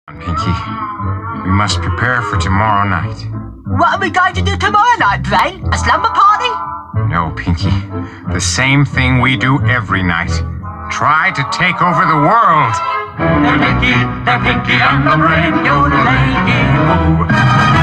Pinky, we must prepare for tomorrow night. What are we going to do tomorrow night, Brain? A slumber party? No, Pinky. The same thing we do every night. Try to take over the world. They're Pinky and the Brain, yodeling-moo.